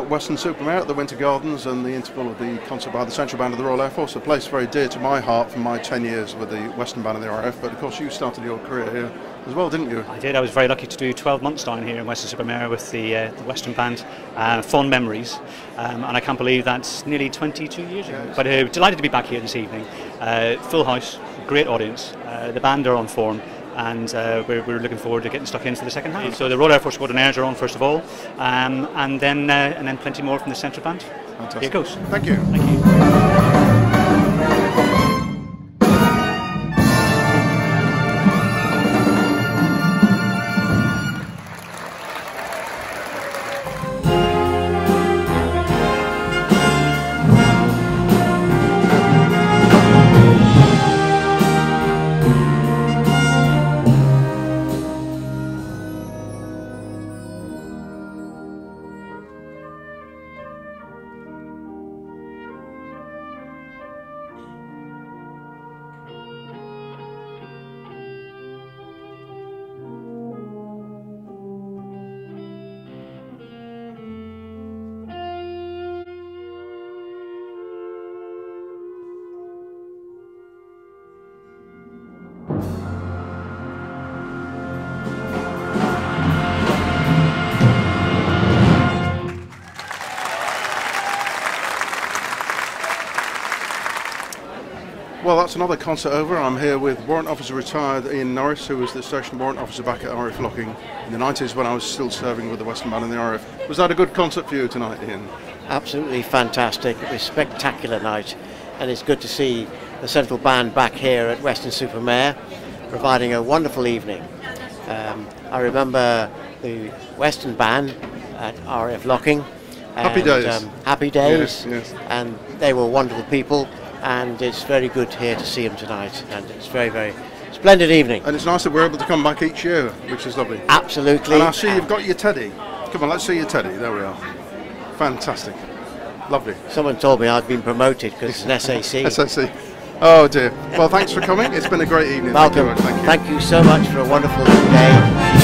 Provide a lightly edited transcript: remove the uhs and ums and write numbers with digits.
Weston-super-Mare at the Winter Gardens and the interval of the concert by the Central Band of the Royal Air Force, a place very dear to my heart from my 10 years with the Western Band of the RAF. But of course you started your career here as well, didn't you? I did. I was very lucky to do 12 months down here in Weston-super-Mare with the Western Band. Fond memories, and I can't believe that's nearly 22 years ago. Yes. But delighted to be back here this evening. Full house, great audience. The band are on form. And we're looking forward to getting stuck into the second half. So the Royal Air Force Squadron Airs are on first of all, and then plenty more from the Central Band. Fantastic. Here it goes. Thank you. Thank you. Well, that's another concert over. I'm here with Warrant Officer retired Ian Norris, who was the Station Warrant Officer back at RAF Locking in the 90s when I was still serving with the Western Band and the RAF. Was that a good concert for you tonight, Ian? Absolutely fantastic. It was a spectacular night, and it's good to see the Central Band back here at Weston-super-Mare providing a wonderful evening. I remember the Western Band at RAF Locking. Happy days. Happy days. Yes, yes. And they were wonderful people, and it's very good here to see them tonight, and it's very, very splendid evening. And it's nice that we're able to come back each year, which is lovely. Absolutely. And I see you've got your teddy. Come on, let's see your teddy. There we are. Fantastic. Lovely. Someone told me I'd been promoted because it's an SAC. SAC. Oh dear. Well, thanks for coming. It's been a great evening. Malcolm, Thank you. thank you so much for a wonderful day.